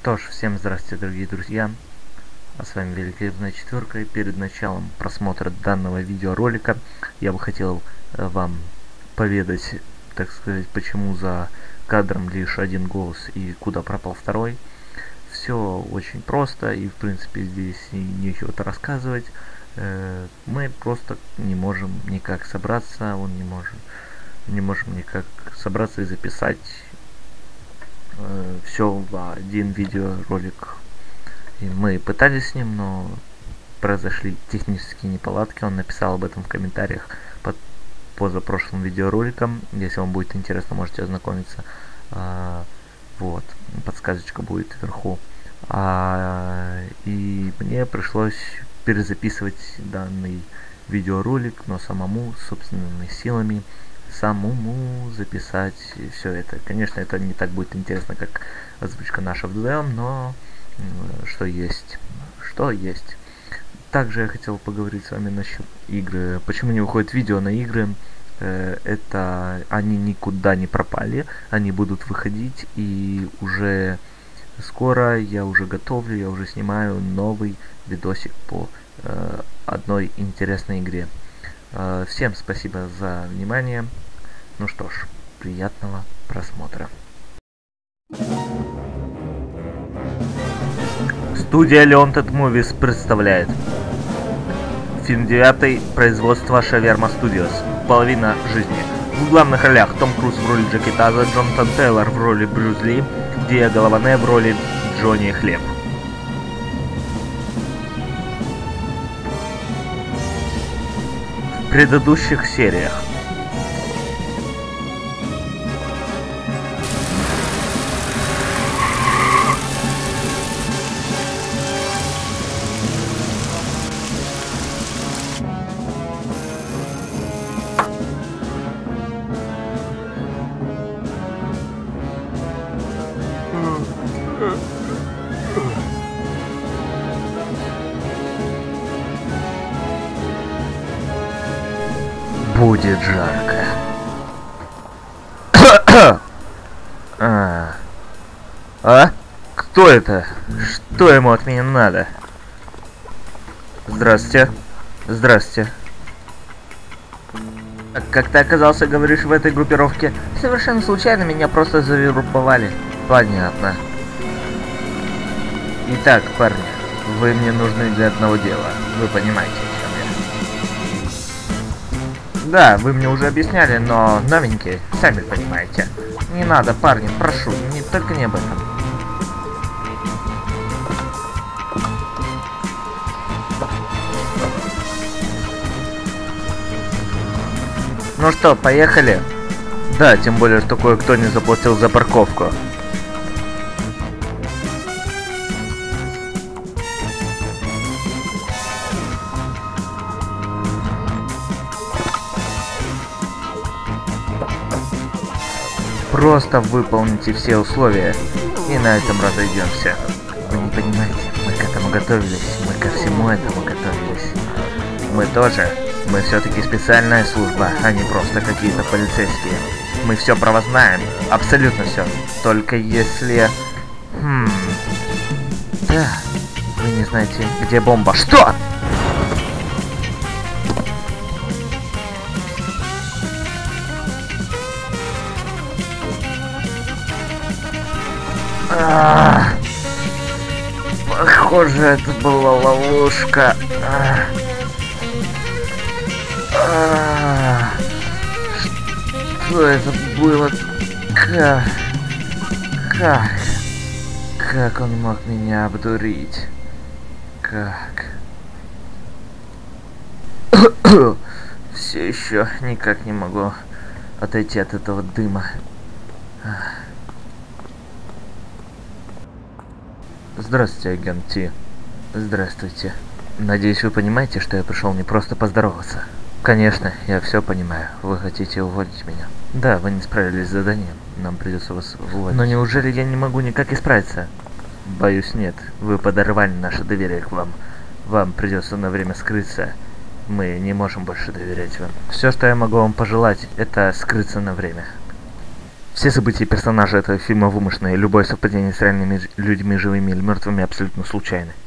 Что ж, всем здравствуйте, дорогие друзья, а с вами Великолепная Четверка, и перед началом просмотра данного видеоролика я бы хотел вам поведать, так сказать, почему за кадром лишь один голос и куда пропал второй. Все очень просто, и в принципе здесь нечего-то рассказывать. Мы просто не можем никак собраться, не можем никак собраться и записать все в один видеоролик. И мы пытались с ним, но произошли технические неполадки. Он написал об этом в комментариях под позапрошлым видеороликом. Если вам будет интересно, можете ознакомиться. Вот, подсказочка будет вверху. И мне пришлось перезаписывать данный видеоролик, но самому, собственными силами, записать все это. Конечно, это не так будет интересно, как озвучка наша вдвоем, но что есть. Также я хотел поговорить с вами насчет игры. Почему не выходит видео на игры? Это они никуда не пропали, они будут выходить, и уже скоро я уже готовлю, я уже снимаю новый видосик по одной интересной игре. Всем спасибо за внимание. Ну что ж, приятного просмотра. Студия Leonted Movies представляет фильм 9 производства Shawarma Studios «Половина жизни». В главных ролях Том Круз в роли Джеки Таза, Джонатан Тейлор в роли Брюс Ли, Диего Лаване в роли Джонни Хлеб. В предыдущих сериях. Будет жарко. Кто это? Что ему от меня надо? Здрасте. Здрасте. Как ты оказался, говоришь, в этой группировке? Совершенно случайно, меня просто завербовали. Понятно. Итак, парни, вы мне нужны для одного дела. Вы понимаете, о чем я? Да, вы мне уже объясняли, но новенькие, сами понимаете. Не надо, парни, прошу, только не об этом. Ну что, поехали? Да, тем более, что кое-кто не заплатил за парковку. Просто выполните все условия, и на этом разойдемся. Вы не понимаете, мы к этому готовились, мы ко всему этому готовились. Мы тоже. Мы все-таки специальная служба, а не просто какие-то полицейские. Мы все про вас знаем, абсолютно все. Только если... Да, вы не знаете, где бомба. Что? Похоже, это была ловушка. Что это было? Как он мог меня обдурить? Как? Все еще никак не могу отойти от этого дыма. Здравствуйте, агент Ти. Здравствуйте. Надеюсь, вы понимаете, что я пришел не просто поздороваться. Конечно, я все понимаю. Вы хотите уволить меня? Да, вы не справились с заданием. Нам придется вас уволить. Но неужели я не могу никак исправиться? Боюсь, нет. Вы подорвали наше доверие к вам. Вам придется на время скрыться. Мы не можем больше доверять вам. Все, что я могу вам пожелать, это скрыться на время. Все события и персонажи этого фильма вымышленные, любое совпадение с реальными людьми, живыми или мертвыми, абсолютно случайны.